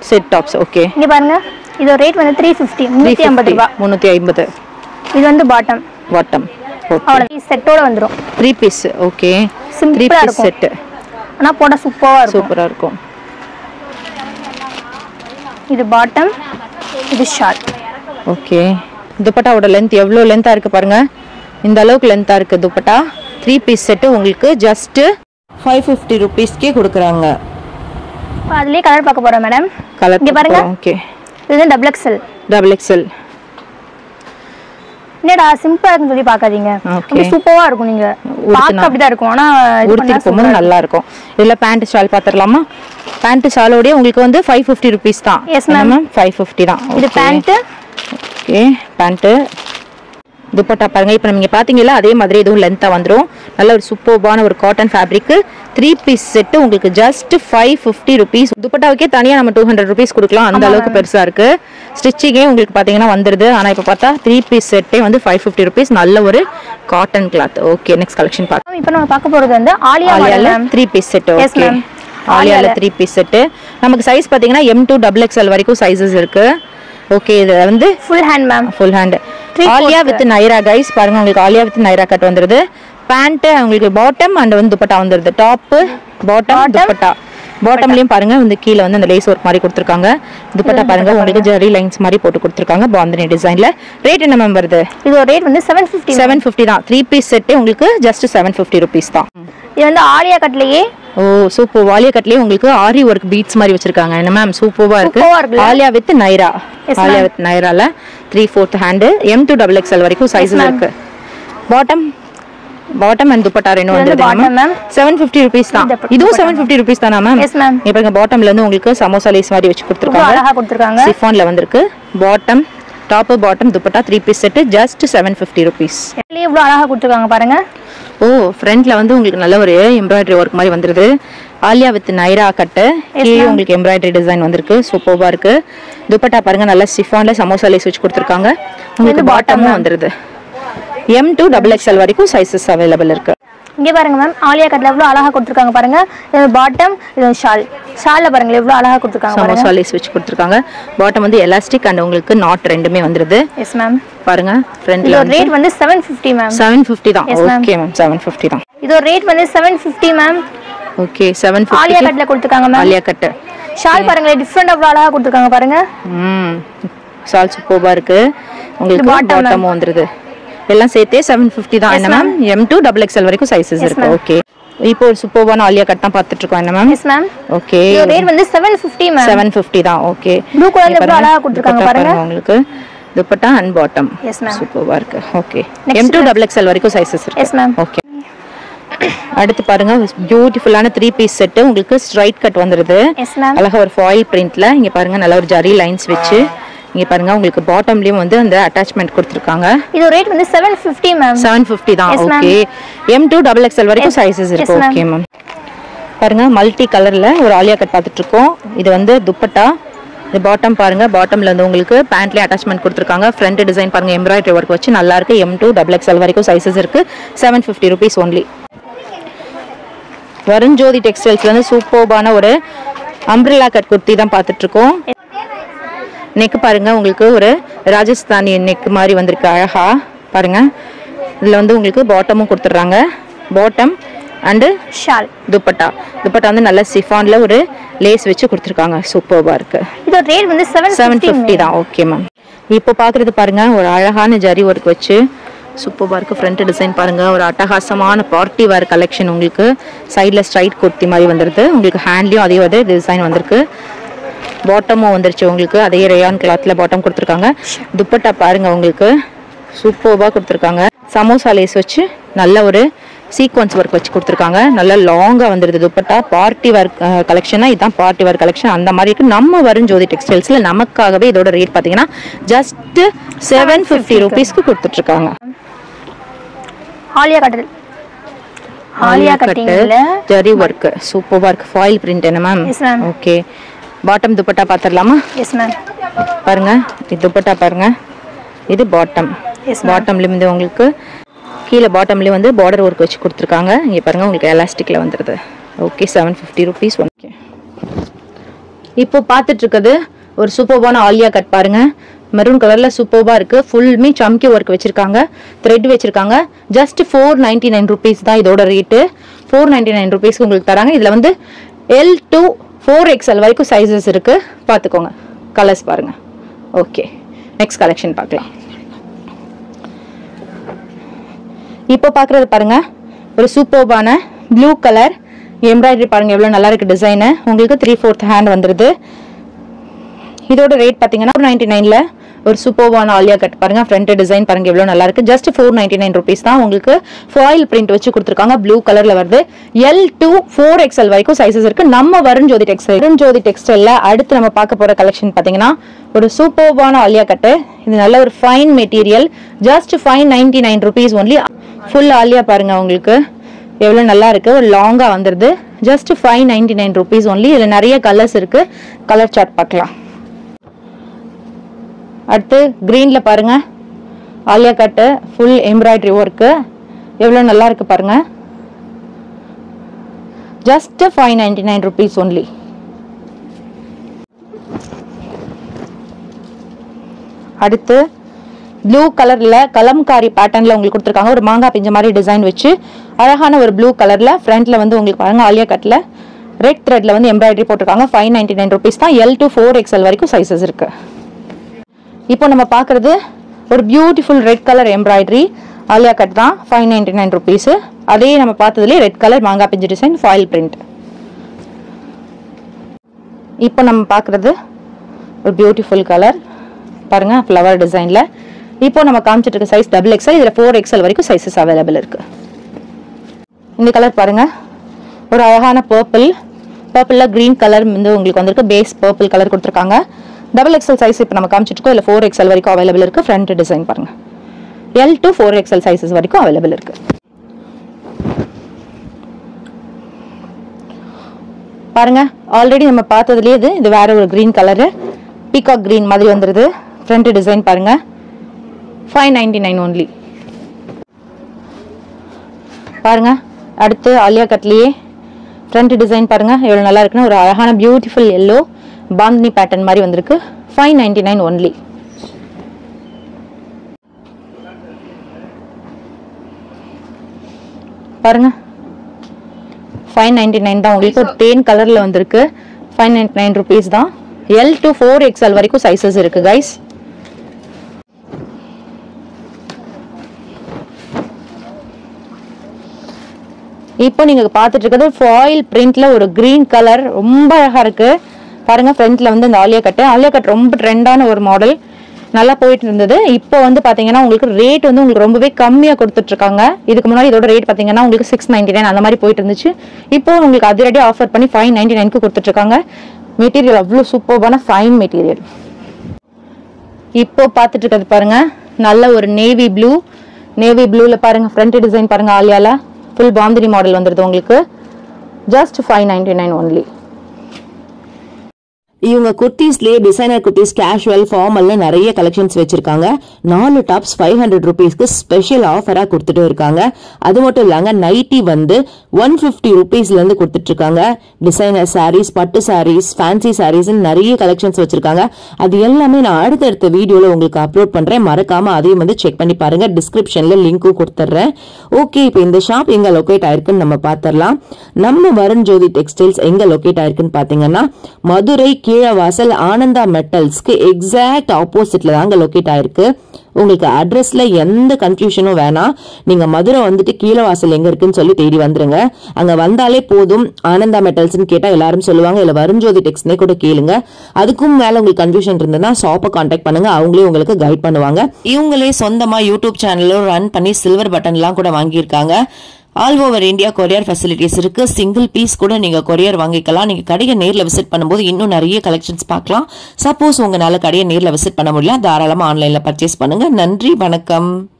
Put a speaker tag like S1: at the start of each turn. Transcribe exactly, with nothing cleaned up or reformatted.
S1: Set tops. Okay,
S2: இங்க பாருங்க இது ரேட் வந்து three fifty முந்நூற்று ஐம்பது ரூபாய்.
S1: முந்நூற்று ஐம்பது.
S2: இது வந்து பாட்டம்.
S1: பாட்டம். ஓகே,
S2: அவ்வளவு செட்டோட வந்துரும்.
S1: three piece. Okay, three piece set.
S2: ஆனா போட சூப்பரா இருக்கும்.
S1: சூப்பரா இருக்கும்.
S2: இது பாட்டம், இது ஷார்ட்.
S1: ஓகே, துப்பட்டாவோட லெந்த் எவ்வளோ லென்த்தா இருக்கு பாருங்க. இந்த அளவுக்கு லென்த்தா இருக்கு துப்பட்டா. த்ரீ பீஸ் செட்டு உங்களுக்கு ஜஸ்ட் ஃபைவ் ஃபிஃப்டி ருபீஸ்க்கே கொடுக்குறாங்க.
S2: அதுலயே கலர் பார்க்க போறோம் மேடம்.
S1: கலர்
S2: இங்க பாருங்க.
S1: ஓகே,
S2: இது டபுள் எக்ஸ்எல்.
S1: Double XL.
S2: என்னடா சிம்பிளா இருக்குன்னு சொல்லி பார்க்காதீங்க.
S1: ஓகே,
S2: சூப்பரா இருக்கும். நீங்க பார்க்க அப்படிதான் இருக்கும். ஆனா
S1: உடுத்திட்டு போகும்போது நல்லா இருக்கும். இதுல பேண்ட் ஷால் பாத்துறலாமா? பேண்ட் ஷாலோட உங்களுக்கு வந்து ஃபைவ் ஃபிஃப்டி ருபீஸ் தான்.
S2: எஸ் மேம்,
S1: ஃபைவ் ஃபிஃப்டி தான்.
S2: இது பேண்ட்.
S1: Okay, pant. துப்பட்டா பாருங்க. இப்போ நீங்க பாத்தீங்களா அதே மாதிரி இதுவும் லென்த்தா வந்துரும். நல்ல ஒரு சூப்பர்பான ஒரு cotton fabric. Three piece set உங்களுக்கு ஜஸ்ட் ஃபைவ் ஃபிஃப்டி ருபீஸ். துப்பட்டாவுக்கே தனியா நம்ம டூ ஹண்ட்ரட் ருபீஸ் கொடுக்கலாம். அந்த அளவுக்கு பெருசா இருக்கு. ஸ்டிச்சிங்கே உங்களுக்கு பாத்தீங்கன்னா வந்துருது. ஆனா இப்போ பார்த்தா த்ரீ பீஸ் செட்டே வந்து ஃபைவ் ஃபிஃப்டி ருபீஸ். நல்ல ஒரு cotton cloth. Okay, next collection பார்க்கலாம்.
S2: இப்போ நம்ம பார்க்க போறது வந்து ஆலியா
S1: ஆலியால த்ரீ பீஸ் செட். ஓகே, ஆலியால த்ரீ பீஸ் செட். நமக்கு சைஸ் பாத்தீங்கன்னா எம் டூ டபுள் எக்ஸ்எல் வரைக்கும் சைஸஸ் இருக்கு. ஓகே, இது வந்து
S2: full hand ma'am.
S1: Full hand. Alia with Naira guys பாருங்க. உங்களுக்கு ஆலியா வித் நைரா கட் வந்துருது. பேண்ட் உங்களுக்கு பாட்டம் அண்ட் வந்து துப்பட்டா வந்துருது. Top bottom dupatta. பாட்டம்லயும் பாருங்க வந்து கீழ வந்து அந்த லேஸ் ஒர்க் மாதிரி கொடுத்திருக்காங்க. துப்பட்டா பாருங்க உங்களுக்கு ஜெரி லைன்ஸ் மாதிரி போட்டு கொடுத்திருக்காங்க. பாந்தனி டிசைன்ல. ரேட் என்ன மேம் வருது?
S2: இது ரேட் வந்து seven fifty.
S1: seven fifty தான். த்ரீ பீஸ் செட் உங்களுக்கு ஜஸ்ட் seven fifty ருபீஸ் தான்.
S2: இது வந்து ஆலியா கட்லயே.
S1: Oh super. ஆலியா கட்லயே உங்களுக்கு ஆரி ஒர்க் பீட்ஸ் மாதிரி வச்சிருக்காங்க. என்ன மேம் சூப்பர்வா இருக்கு. ஆலியா வித் நைரா. ஆலியா வித் நைரால three fourth hand M to double XL வரைக்கும் சைஸஸ் இருக்கு. பாட்டம் பாட்டம் அண்ட் துப்பட்டா ரெண்டும் வந்துருது மேம். seven fifty ருபீஸ் தான். இதுவும் seven fifty ருபீஸ் தானா மேம்?
S2: Yes ma'am.
S1: இப்போ இங்க பாட்டம்ல இருந்து உங்களுக்கு சமோசா லேஸ் மாதிரி வச்சு கொடுத்திருக்காங்க.
S2: அழகா கொடுத்திருக்காங்க.
S1: சிஃபான்ல வந்திருக்கு. Bottom top bottom dupatta three piece set just seven fifty rupees.
S2: இதுல இவ்ளோ அழகா கொடுத்திருக்காங்க பாருங்க.
S1: ஓ ஃப்ரண்ட்ல வந்து உங்களுக்கு நல்ல ஒரு எம்ப்ராய்டரி ஒர்க் மாதிரி வந்துருது. Alia with Naira cut. கீழே உங்களுக்கு எம்ப்ராய்டரி டிசைன் வந்திருக்கு. சூப்பர்வா இருக்கு. துப்பட்டா பாருங்க நல்ல சிஃபான்ல சமோசா லேஸ் வச்சு கொடுத்திருக்காங்க. உங்களுக்கு பாட்டமும் வந்துருது. எம் டூ டபுள் எக்ஸ்எல் வரைக்கும் சைஸஸ் அவைலபிள் இருக்கு.
S2: இங்க பாருங்க மேம் ஆலியா கட்ல எவ்வளவு அழகா கொடுத்திருக்காங்க பாருங்க. இது பாட்டம் இது ஷால். ஷால்ல பாருங்க எவ்வளவு அழகா கொடுத்திருக்காங்க பாருங்க.
S1: சமோசா லேஸ் வச்சு கொடுத்திருக்காங்க. பாட்டம் வந்து எலாஸ்டிக் அண்ட் உங்களுக்கு நாட் ரெண்டுமே வந்துருது.
S2: Yes ma'am.
S1: பாருங்க ஃப்ரண்ட்ல
S2: இது ரேட் வந்து seven fifty ma'am.
S1: seven fifty தான். ஓகே மேம் seven fifty தான்.
S2: இது ரேட் வந்து seven fifty ma'am.
S1: Okay seven fifty.
S2: Alia கட்ல கொடுத்திருக்காங்க மேம்.
S1: ஆலியா கட்.
S2: ஷால் பாருங்க டிஃபரண்ட் அவ்வளவு அழகா கொடுத்திருக்காங்க பாருங்க.
S1: ம் ஷால் சூப்பர்வா இருக்கு. உங்களுக்கு பாட்டமும் வந்துருது. எல்லாம் சேர்த்தே seven fifty தான். என்ன ma'am M to double XL வரைக்கும் சைஸஸ் இருக்கு. ஓகே இப்போ ஒரு சூப்பர்வான ஆலியா கட் தான் பார்த்துட்டு இருக்கோம். என்ன மேம்?
S2: Yes ma'am.
S1: ஓகே
S2: இது ரேட் வந்து seven fifty ma'am.
S1: seven fifty தான். ஓகே
S2: ப்ளூ கலர்ல எவ்வளவு அழகா கொடுத்திருக்காங்க பாருங்க.
S1: உங்களுக்கு dupatta and bottom
S2: yes ma'am
S1: சூப்பர்வா இருக்கு. Okay M to double XL வரைக்கும் சைஸஸ் இருக்கு.
S2: Yes ma'am.
S1: ஓகே அடுத்து பாருங்க பியூட்டிஃபுல்லான த்ரீ பீஸ் செட் உங்களுக்கு ஸ்ட்ரைட் கட் வந்துருது.
S2: Yes ma'am.
S1: அழகா ஒரு ஃபாயில் பிரிண்ட்ல இங்க பாருங்க நல்ல ஒரு ஜரி லைன்ஸ் வச்சு இங்க பாருங்க உங்களுக்கு பாட்டம்லயும் வந்து அந்த அட்டாச்மென்ட் கொடுத்திருக்காங்க.
S2: இது ரேட் வந்து seven fifty ma'am.
S1: seven fifty தான். Okay M to double XL வரைக்கும் சைஸஸ் இருக்கு. Okay ma'am. பாருங்க மல்டி கலர்ல ஒரு ஆலியா கட் பார்த்துட்டு இருக்கோம். இது வந்து துப்பட்டா. இந்த பாட்டம் பாருங்க பாட்டம்ல வந்து உங்களுக்கு பேண்ட்லயே அட்டாச்மென்ட் கொடுத்திருக்காங்க. ஃப்ரண்ட் டிசைன் பாருங்க எம்ப்ராய்டரி ஒர்க் வச்சு நல்லா இருக்கு. எம் டூ டபுள் எக்ஸ்எல் வரைக்கும் சைஸஸ் இருக்கு. seven fifty rupees only. Varunjothi டெக்ஸ்டைல்ஸ்ல வந்து சூப்பர்பான ஒரு அம்ப்ரெல்லா கட் குர்த்தி தான் பார்த்துட்டு இருக்கோம். நெக் பாருங்க உங்களுக்கு ஒரு ராஜஸ்தானி நெக் மாதிரி வந்திருக்கு அழகா பாருங்க. இதுல வந்து உங்களுக்கு பாட்டமும் கொடுத்துறாங்க. Bottom and
S2: shawl
S1: dupatta. Dupatta வந்து நல்ல சிஃபான்ல ஒரு லேஸ் வச்சு கொடுத்துருக்காங்க. சூப்பர்வா இருக்கு.
S2: இது ரேட் வந்து seven
S1: fifty தான். Okay ma'am. இப்போ பாக்குறது பாருங்க ஒரு அழகான ஜரி ஒர்க் வச்சு சூப்பர்வா இருக்கு. ஃப்ரண்ட் டிசைன் பாருங்க ஒரு அட்டகாசமான பார்ட்டி வேர் கலெக்ஷன். உங்களுக்கு சைட்ல ஸ்ட்ரைட் குர்த்தி மாதிரி வந்துருது. உங்களுக்கு ஹேண்ட்லயும் அதே வந்து டிசைன் வந்திருக்கு. பாட்டமும் வந்துருச்சு உங்களுக்கு அதே ரேயான் கிளாத்ல பாட்டம் கொடுத்துருக்காங்க. துப்பட்டா பாருங்க உங்களுக்கு சூப்பர்வா கொடுத்துருக்காங்க. சமோசா லேஸ் வச்சு நல்ல ஒரு சீக்வன்ஸ் ஒர்க் வச்சு கொடுத்துருக்காங்க. நல்ல லாங்கா வந்துருது துப்பட்டா. பார்ட்டி வேர் கலெக்ஷனா இதுதான் பார்ட்டி வேர் கலெக்ஷன் அந்த மாதிரி இருக்கு. நம்ம வருண்ஜோதி டெக்ஸ்டைல்ஸ்ல நமக்காகவே இதோட ரேட் பாத்தீங்கன்னா ஜஸ்ட் செவன் பிப்டி ருபீஸ்க்கு கொடுத்துட்டு இருக்காங்க.
S2: ஆலியா கட் ஆலியா கட்டிங்ல
S1: ஜரி ஒர்க் சூப்பர்வா இருக்கு. ஃபாயில் பிரிண்ட் என்ன மேம்? ஓகே பாட்டம் துப்பட்டா பாத்துடலாமா?
S2: Yes ma'am.
S1: பாருங்க இது துப்பட்டா பாருங்க. இது பாட்டம். பாட்டம்ல இருந்து உங்களுக்கு கீழே பாட்டம்ல வந்து பார்டர் ஒர்க் வச்சு கொடுத்துருக்காங்க. இங்க பாருங்க உங்களுக்கு எலாஸ்டிக்ல வந்துருது. Okay seven fifty rupees. Okay இப்போ பார்த்துட்டு இருக்குது ஒரு சூப்பர்பான ஆலியா கட் பாருங்க. மெரூன் கலர்ல சூப்பர்பா இருக்கு. ஃபுல்லுமே சம்கி ஒர்க் வச்சிருக்காங்க, த்ரெட் வச்சிருக்காங்க. Just four ninety nine rupees தான் இதோட ரேட்டு. ஃபோர் நைன்டி நைன் ருபீஸ்க்கு உங்களுக்கு தராங்க. இதுல வந்து எல் டு ஃபோர் எக்ஸ்எல் வரைக்கும் சைஸஸ் இருக்கு, பார்த்துக்கோங்க. கலர்ஸ் பாருங்க. ஓகே, நெக்ஸ்ட் கலெக்ஷன் பார்க்கலாம். இப்போ பார்க்குறது பாருங்க, ஒரு சூப்பர்பான ப்ளூ கலர் எம்ப்ராய்டரி பாருங்க எவ்வளோ நல்லா இருக்கு டிசைனு. உங்களுக்கு த்ரீ ஃபோர்த் ஹேண்ட் வந்துடுது. இதோட ரேட் பார்த்தீங்கன்னா நைன்டி நைன்ல ஒரு சூப்பர்பான ஆலியா கட் பாருங்க. ஃப்ரண்ட் டிசைன் பாருங்க எவ்வளோ நல்லா இருக்கு. Just four ninety nine rupees தான். உங்களுக்கு ஃபாயில் பிரிண்ட் வச்சு கொடுத்துருக்காங்க. ப்ளூ கலர்ல வருது. எல் டு ஃபோர் எக்ஸ்எல் வரைக்கும் சைஸஸ் இருக்கு. நம்ம வருண்ஜோதி டெக்ஸ்டைல் வருண்ஜோதி டெக்ஸ்டைல்ல அடுத்து நம்ம பார்க்க போற கலெக்ஷன் பார்த்தீங்கன்னா ஒரு சூப்பர்பான ஆலியா கட்டு. இது நல்ல ஒரு fine material. Just five ninety nine rupees only. Full Alia பாருங்க உங்களுக்கு எவ்வளோ நல்லா இருக்கு. ஒரு லாங்கா வந்துருது. Just five ninety nine rupees only. இதில் நிறைய கலர்ஸ் இருக்கு. கலர் சார்ட் பார்க்கலாம். அடுத்து கிரீன்ல பாருங்க Alia cut full embroidery work எவ்வளோ நல்லா இருக்கு பாருங்க. Just five ninety nine rupees only. அடுத்து ப்ளூ கலர்ல கலம்காரி பேட்டர்ன்ல உங்களுக்கு கொடுத்துருக்காங்க. ஒரு மாங்காய் பிஞ்ச மாதிரி டிசைன் வச்சு அழகான ஒரு ப்ளூ கலர்ல ஃப்ரண்ட்ல வந்து உங்களுக்கு பாருங்க ஆலியா கட்ல ரெட் த்ரெட்ல வந்து எம்ப்ராய்டரி போட்டிருக்காங்க. ஃபைவ் நைன்டி நைன் ருபீஸ் தான். எல் டு ஃபோர் எக்ஸ்எல் வரைக்கும் சைஸஸ் இருக்கு. இப்போ நம்ம பார்க்கறது ஒரு beautiful red colour embroidery Alia cut தான். Five ninety nine rupees. அதே நம்ம பார்த்ததுலேயே ரெட் கலர் மாங்காய் பிஞ்சு டிசைன் ஃபாயில் பிரிண்ட். இப்போ நம்ம பார்க்கறது ஒரு பியூட்டிஃபுல் கலர் பாருங்க ஃப்ளவர் டிசைன்ல. இப்போ நம்ம காமிச்சிட்டு இருக்க சைஸ் டபுள் எக்ஸ்எல். இதில் ஃபோர் எக்ஸ்எல் வரைக்கும் சைஸஸ் அவைலபிள் இருக்கு. இந்த கலர் பாருங்க ஒரு அழகான பர்பிள் பர்பிள்ல கிரீன் கலர் வந்து உங்களுக்கு வந்திருக்கு. பேஸ் பர்பிள் கலர் கொடுத்துருக்காங்க. டபுள் எக்ஸ்எல் சைஸ் இப்போ நம்ம காமிச்சிட்டு இருக்கோம். இல்லை ஃபோர் எக்ஸ்எல் வரைக்கும் அவைலபிள் இருக்கு. ஃப்ரண்ட் டிசைன் பாருங்க L to four XL sizes வரைக்கும் அவைலபிள் இருக்கு. பாருங்க ஆல்ரெடி நம்ம பார்த்ததுலேயே இது இது வேற ஒரு கிரீன் கலரு பீகாக் கிரீன் மாதிரி வந்துருது. ஃப்ரண்ட் டிசைன் பாருங்க ஃபைவ் நைன்டி நைன் ஒன்லி. பாருங்க அடுத்து ஆலியா கட்லேயே ஃப்ரண்ட் டிசைன் பாருங்க எவ்வளோ நல்லா இருக்குன்னு ஒரு அழகான பியூட்டிஃபுல் எல்லோ பாந்தினி பேட்டர்ன் மாதிரி வந்திருக்கு. Five ninety nine only. பாருங்க ஃபைவ் நைன்டி நைன் தான். உங்களுக்கு ஒரு தேன் கலர்ல வந்திருக்கு. ஃபைவ் நைன்டி நைன் ருபீஸ் தான். எல் டு ஃபோர் எக்ஸ்எல் வரைக்கும் சைஸஸ் இருக்கு கைஸ். இப்போ நீங்க பார்த்துட்டு இருக்கிறது ஃபாயில் பிரிண்ட்ல ஒரு கிரீன் கலர் ரொம்ப அழகா இருக்கு பாருங்க. ஃப்ரண்ட்ல வந்து இந்த ஆலியா கட்டு ஆலியா கட் ரொம்ப ட்ரெண்டான ஒரு மாடல், நல்லா போயிட்டு இருந்தது. இப்போ வந்து பாத்தீங்கன்னா உங்களுக்கு ரேட் வந்து உங்களுக்கு ரொம்பவே கம்மியா கொடுத்துட்டு இருக்காங்க. இதுக்கு முன்னாடி இதோட ரேட் பாத்தீங்கன்னா உங்களுக்கு சிக்ஸ் நைன்டி நைன் அந்த மாதிரி போயிட்டு இருந்துச்சு. இப்போ உங்களுக்கு அதிரடி ஆஃபர் பண்ணி ஃபைவ் நைன்டி நைனுக்கு கொடுத்துட்டு இருக்காங்க. மெட்டீரியல் அவ்வளோ சூப்பர்பான ஃபைன் மெட்டீரியல். இப்போ பார்த்துட்டு இருக்கிறது பாருங்க நல்ல ஒரு நேவி ப்ளூ நேவி ப்ளூல பாருங்க ஃப்ரண்ட் டிசைன் பாருங்க ஆலியால ஃபுல் பாந்தினி மாடல் வந்துருது உங்களுக்கு. Just five ninety nine only.
S3: இவங்க குர்த்திஸ்லயே டிசைனர் குர்த்திஸ் கேஷுவல் ஃபார்மல்ல நிறைய கலெக்ஷன்ஸ் வச்சிருக்காங்க. நாலு டாப்ஸ் ஃபைவ் ஹண்ட்ரட் ருபீஸ்க்கு ஸ்பெஷல் ஆஃபரா கொடுத்துட்டு இருக்காங்க. அது மட்டும் இல்லாங்க நைட்டி வந்து ஒன் பிப்டி ருபீஸ்ல இருந்து கொடுத்துட்டு இருக்காங்க. டிசைனர் சாரீஸ், பட்டு சாரீஸ், ஃபேன்சி சாரீஸ் நிறைய கலெக்ஷன்ஸ் வச்சிருக்காங்க. அது எல்லாமே நான் அடுத்தடுத்த வீடியோல உங்களுக்கு அப்லோட் பண்றேன். மறக்காம அதையும் வந்து செக் பண்ணி பாருங்க. டிஸ்கிரிப்ஷன்ல லிங்க்கும் கொடுத்துட்றேன். ஓகே, இப்போ இந்த ஷாப் எங்க லொகேட் ஆயிருக்குன்னு நம்ம பாத்திரலாம். நம்ம வருண்ஜோதி டெக்ஸ்டைல்ஸ் எங்க லொகேட் ஆயிருக்குன்னு பாத்தீங்கன்னா மதுரை கீழவாசல் ஆனந்தா மெட்டல்ஸ்க்கு எக்ஸாக்ட் ஆப்போசிட்ல தாங்க லொகேட் ஆயிருக்கு. உங்களுக்கு அட்ரஸ்ல எந்த கன்ஃபியூஷனும் வேணாம். நீங்க மதுரை வந்துட்டு கீழவாசல் எங்க இருக்குன்னு சொல்லி தேடி வந்துருங்க. அங்க வந்தாலே போதும். ஆனந்தா மெட்டல்ஸ்ன்னு கேட்டா எல்லாரும் சொல்லுவாங்க, இல்ல வருண்ஜோதி டெக்ஸ்ட்னே கூட கேளுங்க. அதுக்கும் மேல உங்களுக்கு கன்ஃபியூஷன் இருந்ததுன்னா ஷாப்பை கான்டாக்ட் பண்ணுங்க. அவங்களே உங்களுக்கு கைட் பண்ணுவாங்க. இவங்களே சொந்தமா யூடியூப் சேனலும் ரன் பண்ணி சில்வர் பட்டன் எல்லாம் கூட வாங்கியிருக்காங்க. All over India courier facilities இருக்கு. சிங்கிள் பீஸ் கூட நீங்க கொரியர் வாங்கிக்கலாம். நீங்க கடையை நேர்ல விசிட் பண்ணும்போது இன்னும் நிறைய கலெக்ஷன்ஸ் பார்க்கலாம். சப்போஸ் உங்களால கடையை நேர்ல விசிட் பண்ண முடியல, தாராளமா ஆன்லைன்ல பர்ச்சேஸ் பண்ணுங்க. நன்றி, வணக்கம்.